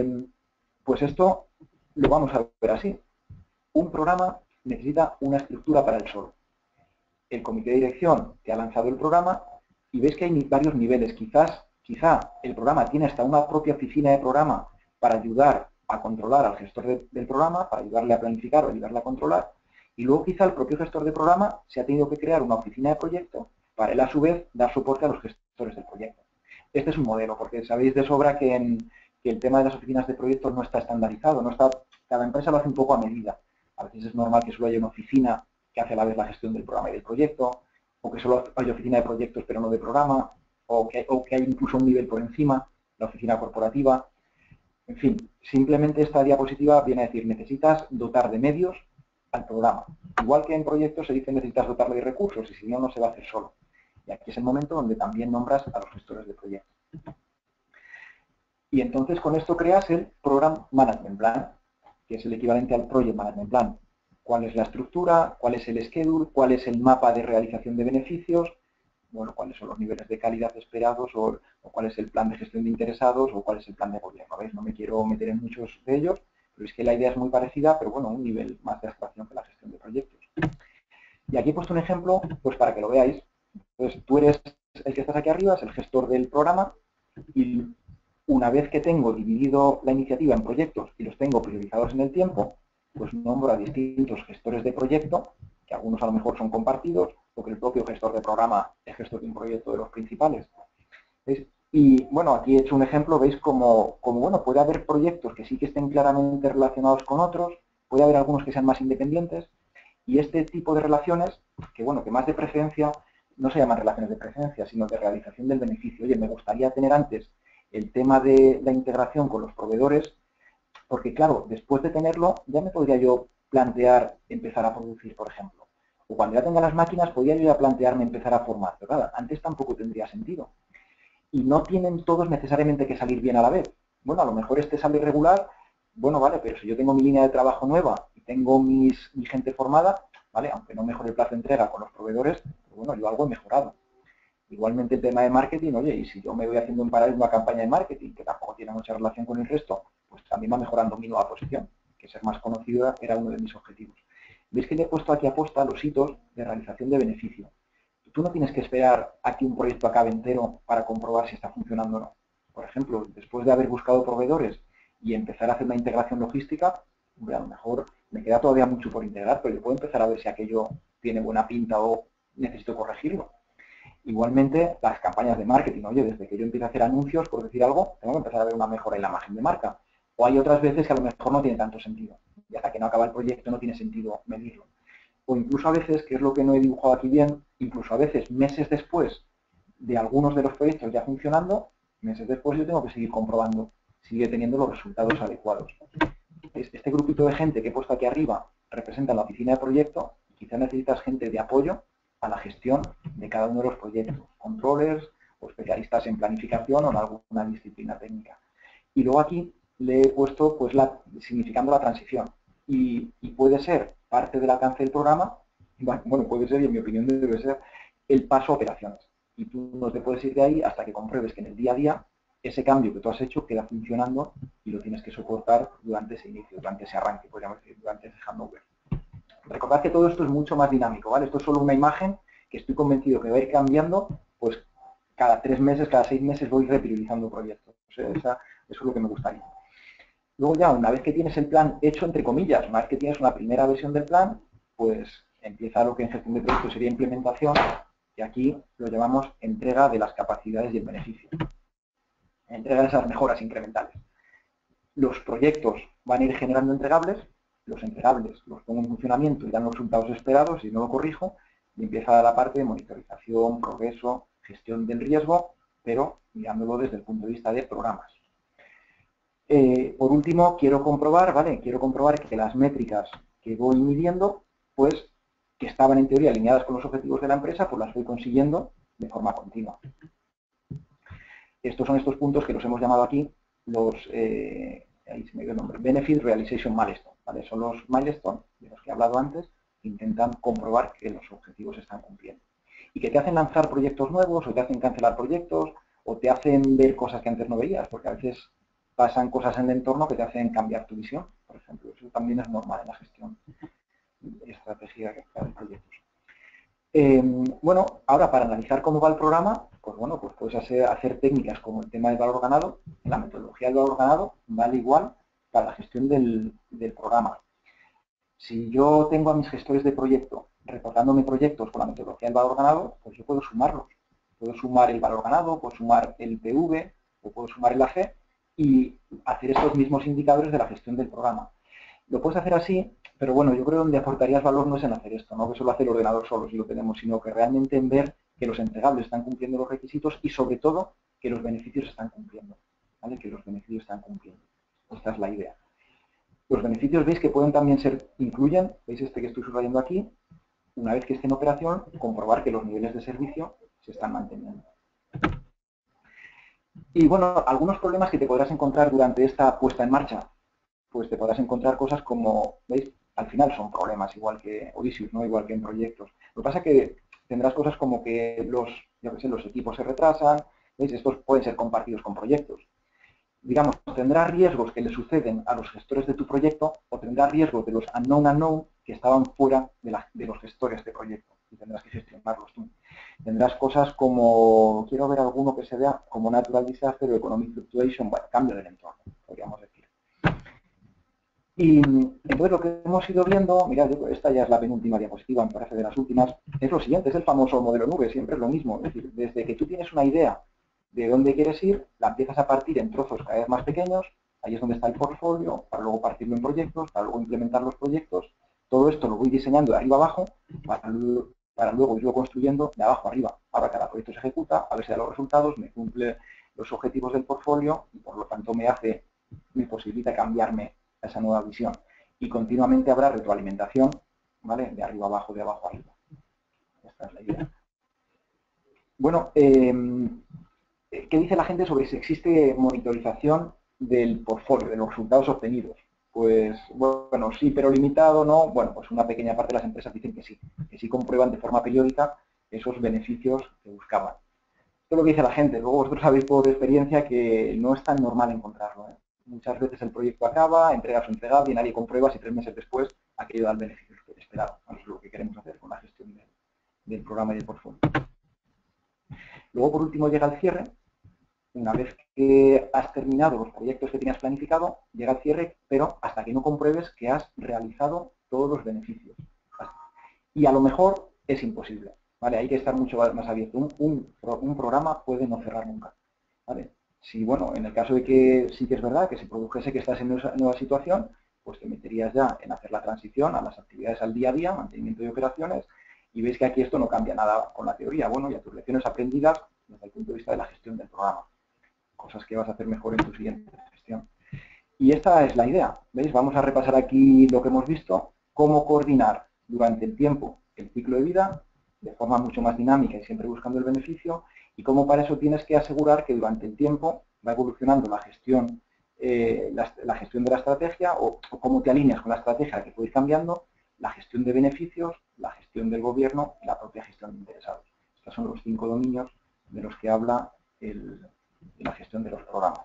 esto lo vamos a ver así. Un programa necesita una estructura para él solo. El comité de dirección te ha lanzado el programa y ves que hay varios niveles. Quizá el programa tiene hasta una propia oficina de programa para ayudar a controlar al gestor del programa, para ayudarle a planificar o ayudarle a controlar. Y luego quizá el propio gestor de programa se ha tenido que crear una oficina de proyecto para él a su vez dar soporte a los gestores del proyecto. Este es un modelo, porque sabéis de sobra que el tema de las oficinas de proyectos no está estandarizado, cada empresa lo hace un poco a medida. A veces es normal que solo haya una oficina que hace a la vez la gestión del programa y del proyecto, o que solo hay oficina de proyectos pero no de programa, o que hay incluso un nivel por encima, la oficina corporativa. En fin, simplemente esta diapositiva viene a decir, necesitas dotar de medios al programa. Igual que en proyectos se dice necesitas dotarle de recursos y si no, no se va a hacer solo. Y aquí es el momento donde también nombras a los gestores de proyecto. Y entonces con esto creas el Program Management Plan, que es el equivalente al Project Management Plan. ¿Cuál es la estructura? ¿Cuál es el schedule? ¿Cuál es el mapa de realización de beneficios? Bueno, cuáles son los niveles de calidad esperados o cuál es el plan de gestión de interesados o cuál es el plan de gobierno. ¿Veis? No me quiero meter en muchos de ellos, pero es que la idea es muy parecida, pero bueno, un nivel más de abstracción que la gestión de proyectos. Y aquí he puesto un ejemplo, pues para que lo veáis. Pues tú eres el que estás aquí arriba, es el gestor del programa, y una vez que tengo dividido la iniciativa en proyectos y los tengo priorizados en el tiempo, pues nombro a distintos gestores de proyecto, que algunos a lo mejor son compartidos, o que el propio gestor de programa es gestor de un proyecto de los principales. ¿Veis? Y bueno, aquí he hecho un ejemplo, veis como bueno, puede haber proyectos que sí que estén claramente relacionados con otros, puede haber algunos que sean más independientes, y este tipo de relaciones, que bueno, que más de preferencia, no se llaman relaciones de preferencia, sino de realización del beneficio. Oye, me gustaría tener antes el tema de la integración con los proveedores, porque claro, después de tenerlo, ya me podría yo plantear empezar a producir, por ejemplo. O cuando ya tenga las máquinas, podría yo ya plantearme empezar a formar. Pero claro, antes tampoco tendría sentido. Y no tienen todos necesariamente que salir bien a la vez. Bueno, a lo mejor este sale regular, bueno, vale, pero si yo tengo mi línea de trabajo nueva y tengo mi gente formada, vale, aunque no mejore el plazo de entrega con los proveedores, pues bueno, yo algo he mejorado. Igualmente el tema de marketing, oye, y si yo me voy haciendo en paralelo una campaña de marketing que tampoco tiene mucha relación con el resto, pues también va mejorando mi nueva posición, que ser más conocida era uno de mis objetivos. ¿Veis que le he puesto aquí aposta los hitos de realización de beneficio? Tú no tienes que esperar a que un proyecto acabe entero para comprobar si está funcionando o no. Por ejemplo, después de haber buscado proveedores y empezar a hacer una integración logística, a lo mejor me queda todavía mucho por integrar, pero yo puedo empezar a ver si aquello tiene buena pinta o necesito corregirlo. Igualmente, las campañas de marketing, oye, desde que yo empiezo a hacer anuncios, por decir algo, tengo que empezar a ver una mejora en la imagen de marca. O hay otras veces que a lo mejor no tiene tanto sentido. Y hasta que no acaba el proyecto no tiene sentido medirlo. O incluso a veces, que es lo que no he dibujado aquí bien, incluso a veces meses después de algunos de los proyectos ya funcionando, meses después yo tengo que seguir comprobando, sigue teniendo los resultados adecuados. Este grupito de gente que he puesto aquí arriba representa la oficina de proyecto y quizás necesitas gente de apoyo a la gestión de cada uno de los proyectos, controllers o especialistas en planificación o en alguna disciplina técnica. Y luego aquí le he puesto pues significando la transición y puede ser parte del alcance del programa, bueno, puede ser y en mi opinión debe ser el paso a operaciones. Y tú no te puedes ir de ahí hasta que compruebes que en el día a día ese cambio que tú has hecho queda funcionando y lo tienes que soportar durante ese inicio, durante ese arranque, podríamos decir, durante ese handover. Recordad que todo esto es mucho más dinámico, ¿vale? Esto es solo una imagen que estoy convencido que va a ir cambiando, pues cada 3 meses, cada 6 meses voy repriorizando proyectos. O sea, eso es lo que me gustaría. Luego ya, una vez que tienes el plan hecho, entre comillas, una vez que tienes una primera versión del plan, pues empieza lo que en gestión de proyectos sería implementación, y aquí lo llamamos entrega de las capacidades y el beneficio. Entrega de esas mejoras incrementales. Los proyectos van a ir generando entregables, los entregables los pongo en funcionamiento y dan los resultados esperados y no lo corrijo, y empieza la parte de monitorización, progreso, gestión del riesgo, pero mirándolo desde el punto de vista de programas. Por último, quiero comprobar que las métricas que voy midiendo, pues que estaban en teoría alineadas con los objetivos de la empresa, pues las voy consiguiendo de forma continua. Estos son estos puntos que los hemos llamado aquí los ahí se me dio el nombre, Benefit Realization Milestone, ¿vale? Son los milestones de los que he hablado antes, que intentan comprobar que los objetivos se están cumpliendo. Y que te hacen lanzar proyectos nuevos, o te hacen cancelar proyectos, o te hacen ver cosas que antes no veías, porque a veces pasan cosas en el entorno que te hacen cambiar tu visión, por ejemplo. Eso también es normal en la gestión de estrategia de proyectos. Bueno, ahora para analizar cómo va el programa, pues bueno, pues puedes hacer técnicas como el tema del valor ganado. La metodología del valor ganado vale igual para la gestión del programa. Si yo tengo a mis gestores de proyecto reportándome proyectos con la metodología del valor ganado, pues yo puedo sumarlos. Puedo sumar el valor ganado, puedo sumar el PV, o puedo sumar el AG y hacer estos mismos indicadores de la gestión del programa. Lo puedes hacer así, pero bueno, yo creo que donde aportarías valor no es en hacer esto, no que solo hace el ordenador solo si lo tenemos, sino que realmente en ver que los entregables están cumpliendo los requisitos y sobre todo que los beneficios están cumpliendo, ¿vale? Que los beneficios están cumpliendo. Esta es la idea. Los beneficios veis que pueden también incluyen, veis este que estoy subrayando aquí, una vez que esté en operación, comprobar que los niveles de servicio se están manteniendo. Y bueno, algunos problemas que te podrás encontrar durante esta puesta en marcha, pues te podrás encontrar cosas como, ¿veis? Al final son problemas, igual que Odysseus, ¿no? Igual que en proyectos. Lo que pasa es que tendrás cosas como que los equipos se retrasan, ¿veis? Estos pueden ser compartidos con proyectos. Digamos, tendrás riesgos que le suceden a los gestores de tu proyecto o tendrás riesgos de los unknown que estaban fuera de los gestores de proyecto y tendrás que gestionarlos tú. Tendrás cosas como, quiero ver alguno que se vea como natural disaster o economic fluctuation, bueno, cambio del entorno, podríamos decir. Y entonces lo que hemos ido viendo, mirad, esta ya es la penúltima diapositiva, me parece de las últimas, es lo siguiente, es el famoso modelo nube, siempre es lo mismo, es decir, desde que tú tienes una idea de dónde quieres ir, la empiezas a partir en trozos cada vez más pequeños, ahí es donde está el portfolio, para luego partirlo en proyectos, para luego implementar los proyectos, todo esto lo voy diseñando de arriba abajo, para luego irlo construyendo de abajo arriba. Ahora cada proyecto se ejecuta, a ver si da los resultados, me cumple los objetivos del portfolio y por lo tanto me posibilita cambiarme a esa nueva visión. Y continuamente habrá retroalimentación, ¿vale? De arriba abajo, de abajo arriba. Esta es la idea. Bueno, ¿qué dice la gente sobre si existe monitorización del portfolio, de los resultados obtenidos? Pues, bueno, sí, pero limitado, ¿no? Bueno, pues una pequeña parte de las empresas dicen que sí comprueban de forma periódica esos beneficios que buscaban. Esto es lo que dice la gente. Luego vosotros sabéis por experiencia que no es tan normal encontrarlo, ¿eh? Muchas veces el proyecto acaba, entregas un entregable y nadie comprueba si 3 meses después aquello da el beneficio esperado. Eso es lo que queremos hacer con la gestión del programa y del portfolio. Luego, por último, llega el cierre. Una vez que has terminado los proyectos que tenías planificado, llega el cierre, pero hasta que no compruebes que has realizado todos los beneficios. Y a lo mejor es imposible, ¿vale? Hay que estar mucho más abierto. Un programa puede no cerrar nunca, ¿vale? Si, bueno, en el caso de que sí que es verdad que se produjese que estás en una nueva situación, pues te meterías ya en hacer la transición a las actividades al día a día, mantenimiento de operaciones, y veis que aquí esto no cambia nada con la teoría, bueno, y a tus lecciones aprendidas desde el punto de vista de la gestión del programa. Cosas que vas a hacer mejor en tu siguiente gestión. Y esta es la idea, ¿veis? Vamos a repasar aquí lo que hemos visto, cómo coordinar durante el tiempo el ciclo de vida de forma mucho más dinámica y siempre buscando el beneficio, y cómo para eso tienes que asegurar que durante el tiempo va evolucionando la gestión de la estrategia o cómo te alineas con la estrategia que puede ir cambiando, la gestión de beneficios, la gestión del gobierno y la propia gestión de interesados. Estos son los 5 dominios de los que habla la gestión de los programas.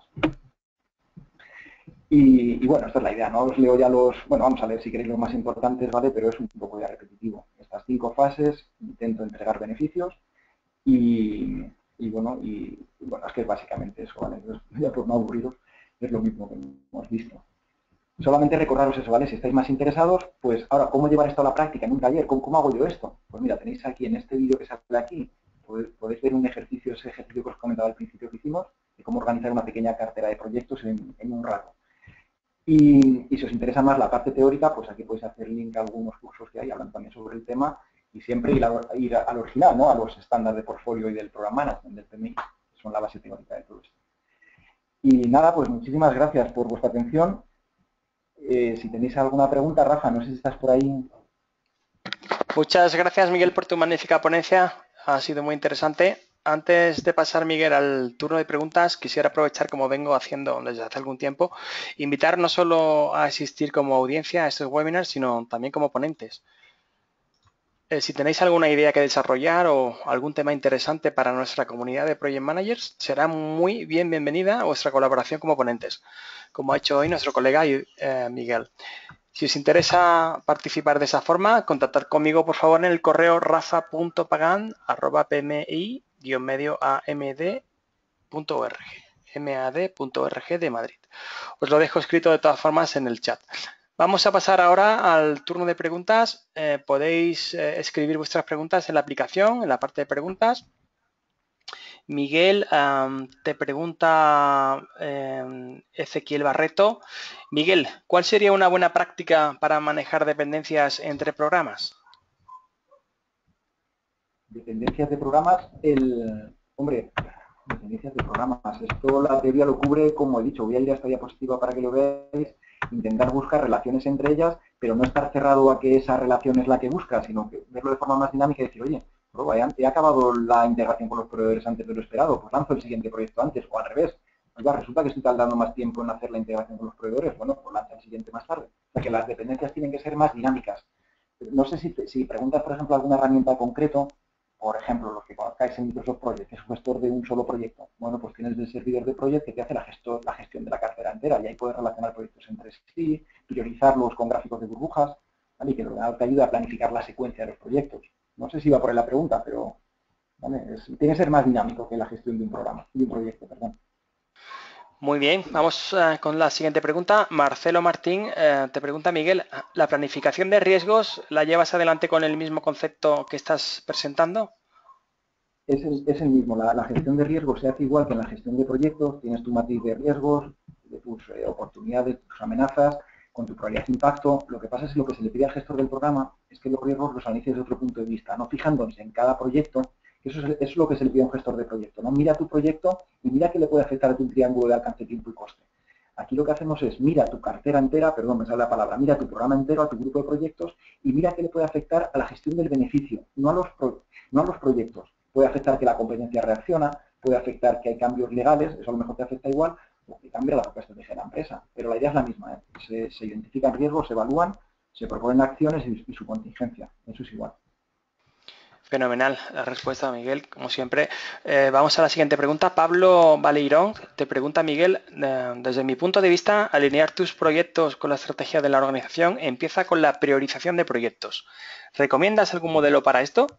Y bueno, esta es la idea, no os leo ya bueno, vamos a leer si queréis los más importantes, ¿vale? Pero es un poco ya repetitivo. Estas 5 fases, intento entregar beneficios y bueno, es que es básicamente eso, ¿vale? Entonces, ya por no aburriros, es lo mismo que hemos visto. Solamente recordaros eso, ¿vale? Si estáis más interesados, pues ahora, ¿cómo llevar esto a la práctica en un taller? ¿Cómo hago yo esto? Pues mira, tenéis aquí en este vídeo que sale aquí, podéis ver ese ejercicio que os comentaba al principio que hicimos, de cómo organizar una pequeña cartera de proyectos en un rato. Y si os interesa más la parte teórica, pues aquí podéis hacer link a algunos cursos que hay, hablan también sobre el tema, y siempre ir al original, ¿no? A los estándares de portfolio y del Program Management, del PMI, que son la base teórica de todo esto. Y nada, pues muchísimas gracias por vuestra atención. Si tenéis alguna pregunta, Rafa, no sé si estás por ahí. Muchas gracias, Miguel, por tu magnífica ponencia. Ha sido muy interesante. Antes de pasar, Miguel, al turno de preguntas, quisiera aprovechar, como vengo haciendo desde hace algún tiempo, invitar no solo a asistir como audiencia a estos webinars, sino también como ponentes. Si tenéis alguna idea que desarrollar o algún tema interesante para nuestra comunidad de Project Managers, será muy bienvenida vuestra colaboración como ponentes, como ha hecho hoy nuestro colega Miguel. Si os interesa participar de esa forma, contactad conmigo, por favor, en el correo rafa.pagan@pmi-mad.org de Madrid. Os lo dejo escrito de todas formas en el chat. Vamos a pasar ahora al turno de preguntas. Podéis escribir vuestras preguntas en la aplicación, en la parte de preguntas. Miguel, te pregunta Ezequiel Barreto. Miguel, ¿cuál sería una buena práctica para manejar dependencias entre programas? Dependencias de programas, dependencias de programas. Esto la teoría lo cubre, como he dicho, voy a ir a esta diapositiva para que lo veáis, intentar buscar relaciones entre ellas, pero no estar cerrado a que esa relación es la que busca, sino que verlo de forma más dinámica y decir, oye, he acabado la integración con los proveedores antes de lo esperado, pues lanzo el siguiente proyecto antes, o al revés. Oiga, resulta que estoy tardando más tiempo en hacer la integración con los proveedores, bueno, pues lanza el siguiente más tarde. O sea que las dependencias tienen que ser más dinámicas. No sé si preguntas, por ejemplo, alguna herramienta en concreto, por ejemplo, los que conozcáis en Microsoft Project, que es un gestor de un solo proyecto. Bueno, pues tienes el servidor de Project que te hace la gestión de la cartera entera y ahí puedes relacionar proyectos entre sí, priorizarlos con gráficos de burbujas, ¿vale? Y que te ayuda a planificar la secuencia de los proyectos. No sé si va por ahí la pregunta, pero ¿vale? Tiene que ser más dinámico que la gestión de un programa, de un proyecto, perdón. Muy bien, vamos con la siguiente pregunta. Marcelo Martín te pregunta, Miguel, ¿la planificación de riesgos la llevas adelante con el mismo concepto que estás presentando? Es el mismo. La gestión de riesgos se hace igual que en la gestión de proyectos. Tienes tu matriz de riesgos, de tus oportunidades, tus amenazas, con tu probabilidad de impacto. Lo que pasa es que lo que se le pide al gestor del programa es que los riesgos los analice desde otro punto de vista, no fijándose en cada proyecto. Eso es lo que se le pide a un gestor de proyecto, ¿no? Mira tu proyecto y mira qué le puede afectar a tu triángulo de alcance, tiempo y coste. Aquí lo que hacemos es mira tu cartera entera, perdón, me sale la palabra, mira tu programa entero, a tu grupo de proyectos y mira qué le puede afectar a la gestión del beneficio, no a los proyectos. Puede afectar que la competencia reacciona, puede afectar que hay cambios legales, eso a lo mejor te afecta igual, o que cambia la propia estrategia de la empresa. Pero la idea es la misma, ¿eh? Se identifican riesgos, se evalúan, se proponen acciones y su contingencia. Eso es igual. Fenomenal la respuesta, Miguel, como siempre. Vamos a la siguiente pregunta. Pablo Baleirón te pregunta, Miguel, desde mi punto de vista, alinear tus proyectos con la estrategia de la organización empieza con la priorización de proyectos. ¿Recomiendas algún modelo para esto?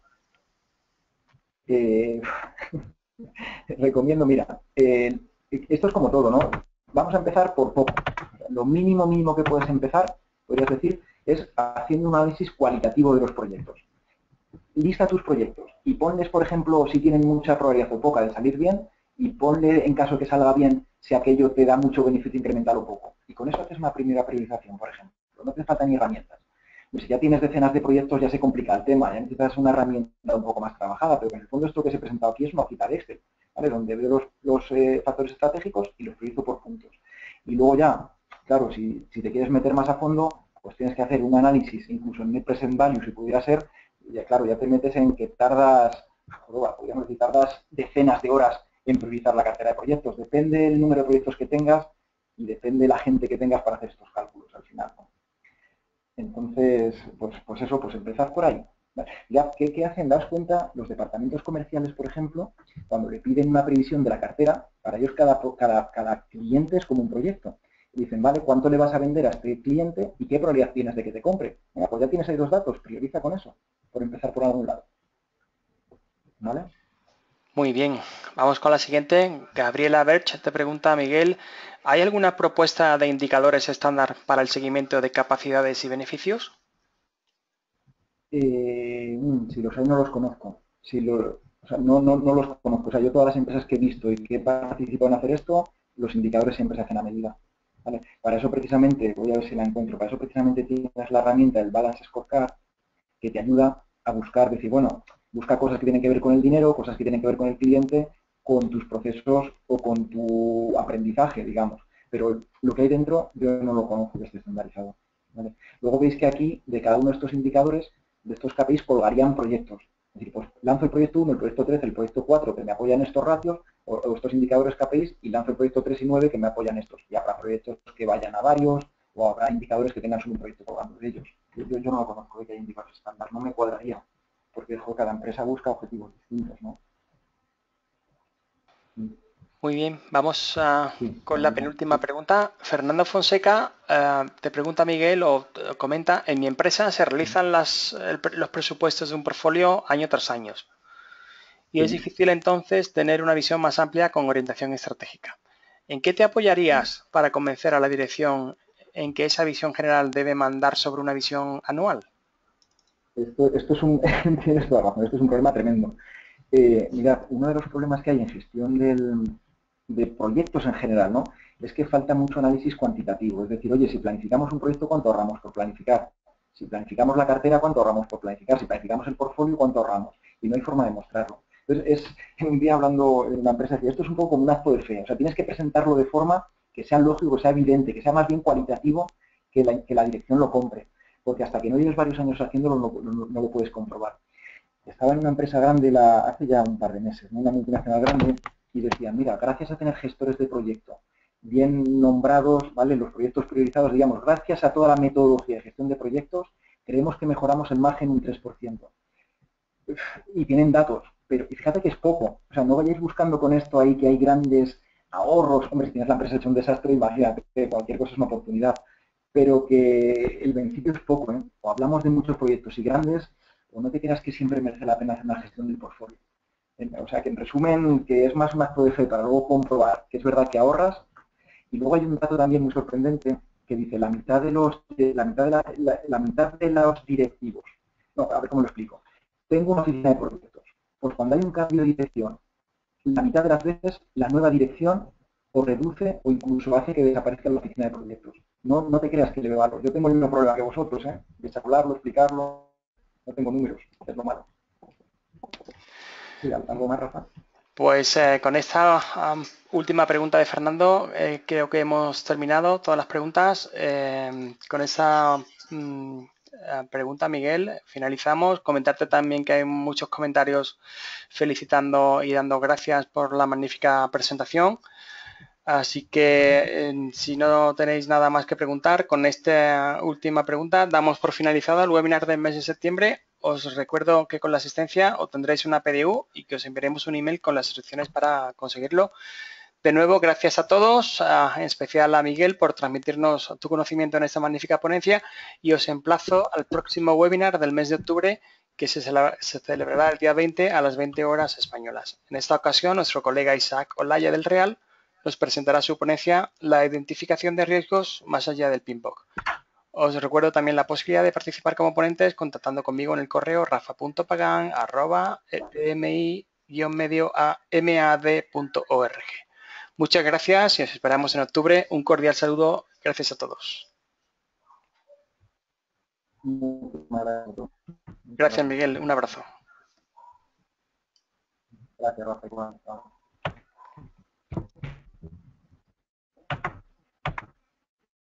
Recomiendo, mira, esto es como todo, ¿no? Vamos a empezar por poco. Lo mínimo que puedes empezar, podrías decir, es haciendo un análisis cualitativo de los proyectos. Lista tus proyectos y ponles, por ejemplo, si tienen mucha probabilidad o poca de salir bien, y ponle, en caso que salga bien, si aquello te da mucho beneficio incremental o poco. Y con eso haces una primera priorización, por ejemplo. No te faltan ni herramientas. Pues si ya tienes decenas de proyectos, ya se complica el tema, ya necesitas una herramienta un poco más trabajada, pero en el fondo esto que os he presentado aquí es una hojita de Excel, ¿vale? Donde veo los factores estratégicos y los priorizo por puntos. Y luego ya, claro, si te quieres meter más a fondo, pues tienes que hacer un análisis, incluso en Net Present Value, si pudiera ser, y ya, claro, ya te metes en que tardas, podríamos decir, tardas decenas de horas en priorizar la cartera de proyectos. Depende del número de proyectos que tengas y depende de la gente que tengas para hacer estos cálculos al final, ¿no? Entonces, pues eso, pues empezad por ahí. Ya, ¿qué hacen? Daos cuenta, los departamentos comerciales, por ejemplo, cuando le piden una previsión de la cartera, para ellos cada cliente es como un proyecto. Y dicen, vale, ¿cuánto le vas a vender a este cliente y qué probabilidad tienes de que te compre? Venga, pues ya tienes ahí dos datos, prioriza con eso, por empezar por algún lado. ¿Vale? Muy bien, vamos con la siguiente. Gabriela Berch te pregunta, Miguel, ¿hay alguna propuesta de indicadores estándar para el seguimiento de capacidades y beneficios? Si los hay, no los conozco. O sea, no los conozco. O sea, yo todas las empresas que he visto y que he participado en hacer esto, los indicadores siempre se hacen a medida. ¿Vale? Para eso precisamente, voy a ver si la encuentro, para eso precisamente tienes la herramienta del Balance Scorecard que te ayuda a buscar, decir, bueno, busca cosas que tienen que ver con el dinero, cosas que tienen que ver con el cliente, con tus procesos o con tu aprendizaje, digamos. Pero lo que hay dentro yo no lo conozco que esté estandarizado. ¿Vale? Luego veis que aquí, de cada uno de estos indicadores, de estos KPIs, colgarían proyectos. Es decir, pues lanzo el proyecto 1, el proyecto 3, el proyecto 4, que me apoyan estos ratios, o estos indicadores KPIs, y lanzo el proyecto 3 y 9, que me apoyan estos. Y habrá proyectos que vayan a varios, o habrá indicadores que tengan solo un proyecto colgando de ellos. Yo no lo conozco, que hay indicadores estándar, no me cuadraría, porque cada empresa busca objetivos distintos, ¿no? Muy bien, vamos Sí, con la penúltima pregunta. Fernando Fonseca te pregunta, Miguel, o comenta, en mi empresa se realizan los presupuestos de un portfolio año tras año y es sí. difícil entonces tener una visión más amplia con orientación estratégica. ¿En qué te apoyarías para convencer a la dirección en que esa visión general debe mandar sobre una visión anual? Esto es tienes toda razón, esto es un problema tremendo. Mirad, uno de los problemas que hay en gestión de proyectos en general, ¿no? Es que falta mucho análisis cuantitativo. Es decir, oye, si planificamos un proyecto, ¿cuánto ahorramos por planificar? Si planificamos la cartera, ¿cuánto ahorramos por planificar? Si planificamos el portfolio, ¿cuánto ahorramos? Y no hay forma de mostrarlo. Entonces, un día hablando en una empresa, decía, esto es un poco como un acto de fe. O sea, tienes que presentarlo de forma que sea lógico, que sea evidente, que sea más bien cualitativo, que la dirección lo compre. Porque hasta que no lleves varios años haciéndolo, no lo puedes comprobar. Estaba en una empresa grande hace ya un par de meses, ¿no? Una multinacional grande, y decían, mira, gracias a tener gestores de proyecto bien nombrados, ¿vale? Los proyectos priorizados, digamos, gracias a toda la metodología de gestión de proyectos, creemos que mejoramos el margen un 3%. Y tienen datos, pero fíjate que es poco. O sea, no vayáis buscando con esto ahí que hay grandes ahorros. Hombre, si tienes la empresa hecha un desastre, imagínate, cualquier cosa es una oportunidad. Pero que el beneficio es poco, ¿eh? O hablamos de muchos proyectos y grandes, o no te creas que siempre merece la pena hacer una gestión del portfolio. O sea, que en resumen, que es más un acto de fe para luego comprobar que es verdad que ahorras. Y luego hay un dato también muy sorprendente que dice la mitad de los, la mitad de los directivos. No, a ver cómo lo explico. Tengo una oficina de proyectos. Pues cuando hay un cambio de dirección, la mitad de las veces la nueva dirección o reduce o incluso hace que desaparezca la oficina de proyectos. No, no te creas que le veo valor. Yo tengo el mismo problema que vosotros, ¿eh? Desarrollarlo, explicarlo, no tengo números, es lo malo. Sí, ¿algo más, Rafa? Pues con esta última pregunta de Fernando, creo que hemos terminado todas las preguntas. Con esa pregunta, Miguel, finalizamos. Comentarte también que hay muchos comentarios felicitando y dando gracias por la magnífica presentación. Así que si no tenéis nada más que preguntar, con esta última pregunta damos por finalizado el webinar del mes de septiembre. Os recuerdo que con la asistencia obtendréis una PDU y que os enviaremos un email con las instrucciones para conseguirlo. De nuevo, gracias a todos, en especial a Miguel por transmitirnos tu conocimiento en esta magnífica ponencia y os emplazo al próximo webinar del mes de octubre que se celebrará el día 20 a las 20 horas españolas. En esta ocasión, nuestro colega Isaac Olaya del Real nos presentará su ponencia La identificación de riesgos más allá del PMBOK. Os recuerdo también la posibilidad de participar como ponentes contactando conmigo en el correo rafa.pagan@tmi-mad.org. Muchas gracias y os esperamos en octubre. Un cordial saludo. Gracias a todos. Gracias, Miguel. Un abrazo. Gracias, Rafa.